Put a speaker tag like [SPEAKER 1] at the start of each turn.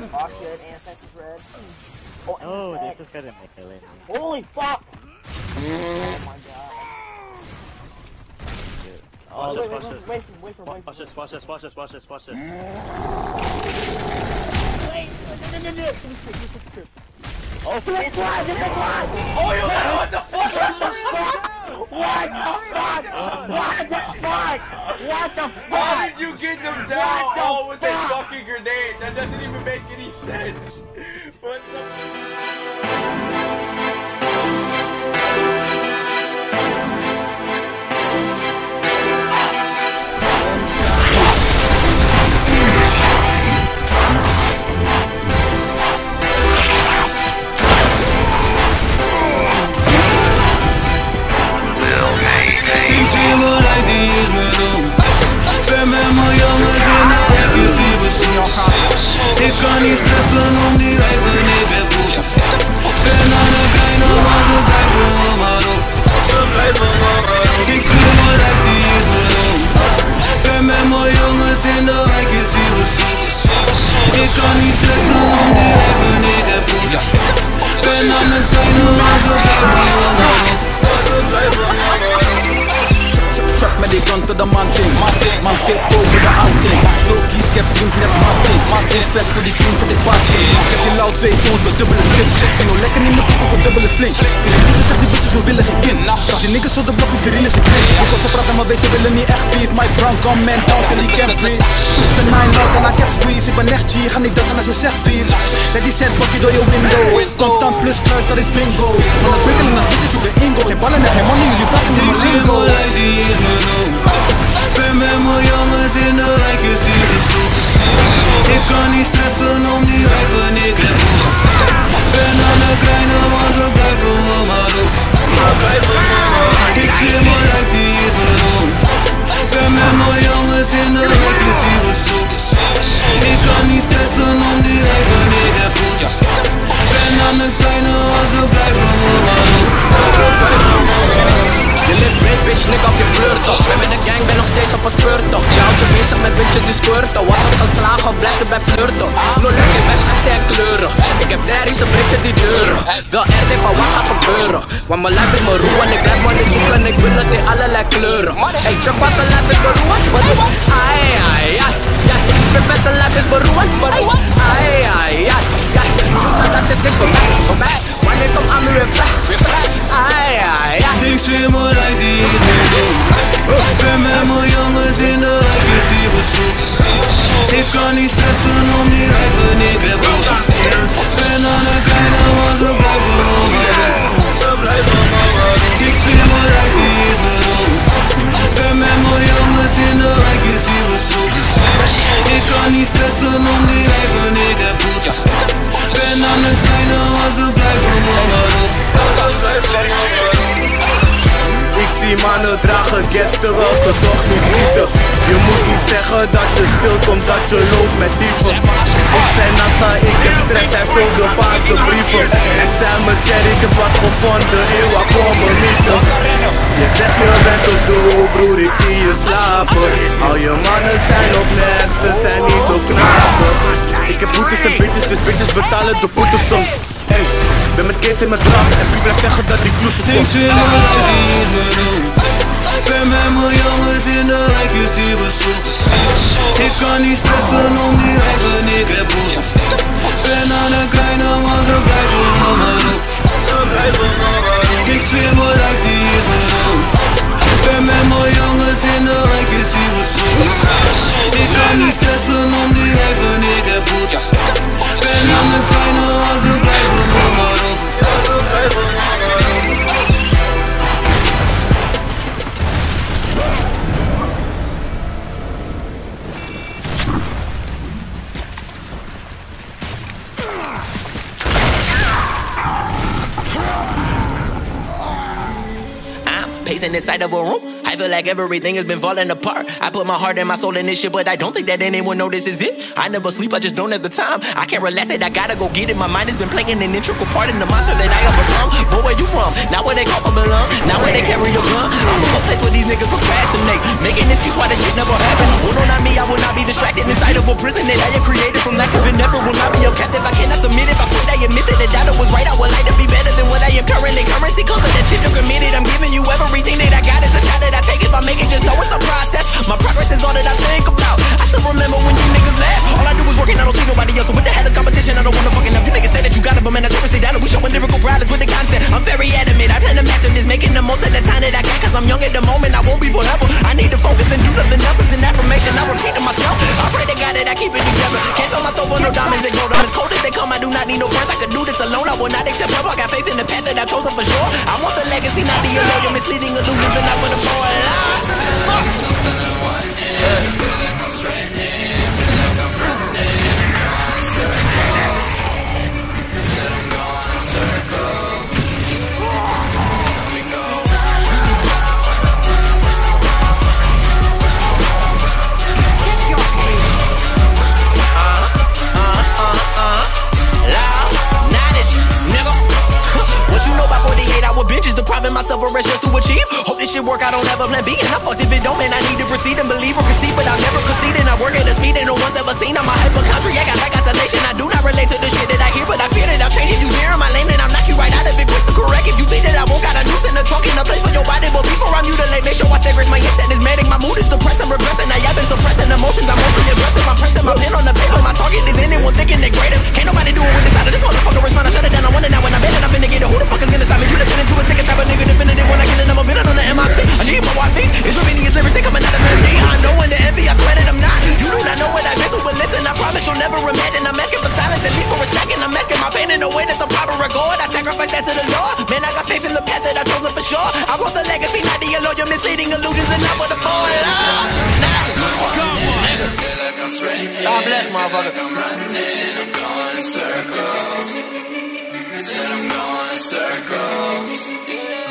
[SPEAKER 1] Oh shit, Ancestors red.
[SPEAKER 2] Oh, they just got a melee.
[SPEAKER 1] Holy fuck! Oh my god.
[SPEAKER 2] Oh,
[SPEAKER 1] wait for
[SPEAKER 2] watch this.
[SPEAKER 1] Wait!
[SPEAKER 2] Oh,
[SPEAKER 1] It's live!
[SPEAKER 3] Oh, you got what the fuck?
[SPEAKER 1] What the fuck? What the fuck? What the fuck?
[SPEAKER 3] How did you get them down all with a fucking grenade? That doesn't even make any sense. What the
[SPEAKER 4] Ik kan niet stressen om die wijven, ik ben boos. Ben aan de kleine, maar ze blijven me maar op. Ik zie mijn lijf, die is me om. Ben met mijn jongens in de wijk, je ziet me zo. Ik kan niet stressen om die wijven, ik ben boos. Ben aan de kleine, maar ze blijven me maar op.
[SPEAKER 5] Trap met die kant de manting. Man skip over de outing. Lokies, ik heb dreams net matting. Invest voor die cleans dat ik pas in. Ik heb die loud twee phones met dubbele sim. Ik nou lekker in de poppen voor dubbele flink. Die bitches zegt die bitches we willen geen kind. Dat die niggas op de blok is de real is ik vind. Ik wil ze praten maar wees ze willen niet echt beef. My brown come man down till he can't breathe. Took the 9 out en I kept squeeze. Ik ben echt G, ga niet dood als je zegt beef. Let die set bakje door je window. Contant plus kruis, dat is bingo. Van dat wikkeling naar bitches hoe de ingo. Geen ballen en geen money, jullie praten niet maar lingo.
[SPEAKER 4] Ben met mijn jongens in de wijk, je ziet me zo. Ik kan niet stressen om die wijven, ik ben boos. Ben aan de kleine, maar ze blijven me maar op. Ik zie mijn lijf, die is me om. Ben met mijn jongens in de wijk, je ziet me zo. Ik kan niet stressen om die wijven, ik ben boos. Ben aan de kleine, maar ze blijven me maar op.
[SPEAKER 5] Je lift weet bitch, nik af je blurt toch. Ben met de gang, ben nog steeds op een speurtocht. Je houdt je bezig met bitches die squirten. Wat op geslagen of blijft er bij flirten. No lukt in wedstrijd zijn kleuren. Ik heb daddies, ze breken die deuren. Wel RD van wat gaat gebeuren. Want mijn lijf is mijn roe en ik blijf maar niet zoeken. En ik wil het in allerlei kleuren. Hey, check wat zijn lijf is beroerd. Ai, ai, ai. Mijn beste lijf is beroerd. Ai, ai, ai. Juta, dat is niks voor mij. Wanneer kom aan me weer vrij. Ai, ai, ai.
[SPEAKER 4] Ik zie mijn lijf, die is me om. Ben met mijn jongens in de wijk, je ziet me zo. Ik kan niet stressen om die wijven, ik ben boos. Ben aan de kleine, maar ze blijven me maar op. Ik zie mijn lijf, die is me om. Ben met mijn jongens in de wijk, je ziet me zo. Ik kan niet stressen om die wijven, ik ben boos. Ben aan de kleine, maar ze blijven me maar op.
[SPEAKER 3] Ik zie mannen dragen gets terwijl ze toch niet schieten. Je moet niet zeggen dat je stil komt, dat je loopt met dieven. Ik zei Nassa, ik heb stress, hij vulde paarse brieven. En zij me zei, ik heb wat gevonden, eeuw, kom me niet. Je zegt je bent op doel, broer, ik zie je slapen. Al je mannen zijn op net, ze zijn niet op knapen. Ik heb boetes en bitches, dus bitches betalen de boetes soms. Hey, ben met Kees in mijn drank en wie blijft zeggen dat die kloes komt.
[SPEAKER 4] Ben met mijn jongens in de wijk, je ziet me zo. Ik kan niet stressen om die wijven, ik ben boos. Ben aan de kleine, maar ze blijven me maar op. Ik zie mijn lijf, die is me om. Ben met mijn jongens in de wijk, je ziet me zo. Ik kan niet stressen om die wijven, ik ben boos. Ben aan de kleine, maar ze blijven me maar op.
[SPEAKER 6] Pacing inside of a room, I feel like everything has been falling apart. I put my heart and my soul in this shit, but I don't think that anyone notices it. I never sleep, I just don't have the time. I can't relax it, I gotta go get it. My mind has been playing an integral part in the monster that I have become. But where you from? Not where they call for belong. Not where they carry your gun. I'm from a place where these niggas procrastinate, making excuse why this shit never happened. Oh no, not not me, I will not be distracted inside of a prison that I have created from lack of an effort. Will not be a captive, I cannot submit it. I pray I admit that the data was right. I would like to be better than what I am currently. Currency color that's if you're committed. I'm giving you everything that I got. It's a shot that I take. If I make it, just know it's a process. My progress is all that I think about. I still remember when you niggas laugh. All I do is working, I don't see nobody else. So what the hell is competition? I don't wanna fucking up. You niggas say that you got it, but man, I seriously doubt it. We showing lyrical prowess with the content. I'm very adamant. I plan to master this, making the most of the time that I got. Cause I'm young at the moment, I won't be forever. I need to focus and do nothing else. It's an affirmation, I repeat to myself. I pray to God that I keep it together. Can't sell myself for no diamonds and gold. I'm as cold as they come, I do not need no friends. I could do this alone, I will not accept help. I got faith in the path that I've chosen for sure. I want the legacy, not the allure. Misleading illusions and not for the poor. Depriving myself of rest just to achieve. Hope this shit work, I don't have a plan B. And I fucked if it don't, man, I need to proceed and believe or concede. But I've never conceded, I work at a speed that no one's ever seen. I'm a hypochondriac, I like isolation. I do not relate to the shit that I hear, but I fear that I'll change if you hear in my lane. And I'll knock you right out of it quick to correct. If you think that I won't, got a noose in the trunk in a place for your body. But before I mutilate, make sure I stay rich. My intent is manic, my mood is depressed, I'm regressing. I've been suppressing emotions, I'm mostly aggressive. I'm pressing my pen on the paper, my target is anyone thinking they're greater. Can't nobody do it with this out of this motherfucker respond. I shut it down, I want it now when I'm in it. I'm finna get it. Who the fuck is gonna stop me? You listening to a second type of nigga definitive. When I get it, I'm a villain on the MIC. I need my wife, it's Ravinius lyrics, they coming out of MD. I know when the envy, I swear that I'm not. You do not know what I've been through, but listen, I promise you'll never imagine. I'm asking for silence, at least for a second. I'm asking my pain in a way that's a proper record. I sacrifice that to the Lord. Man, I got faith in the path that I've chosen for sure. I wrote the legacy, not the allure. You're misleading illusions and not what the boy God bless, motherfucker.
[SPEAKER 4] I'm running, I'm going in circles. Said I'm going in circles.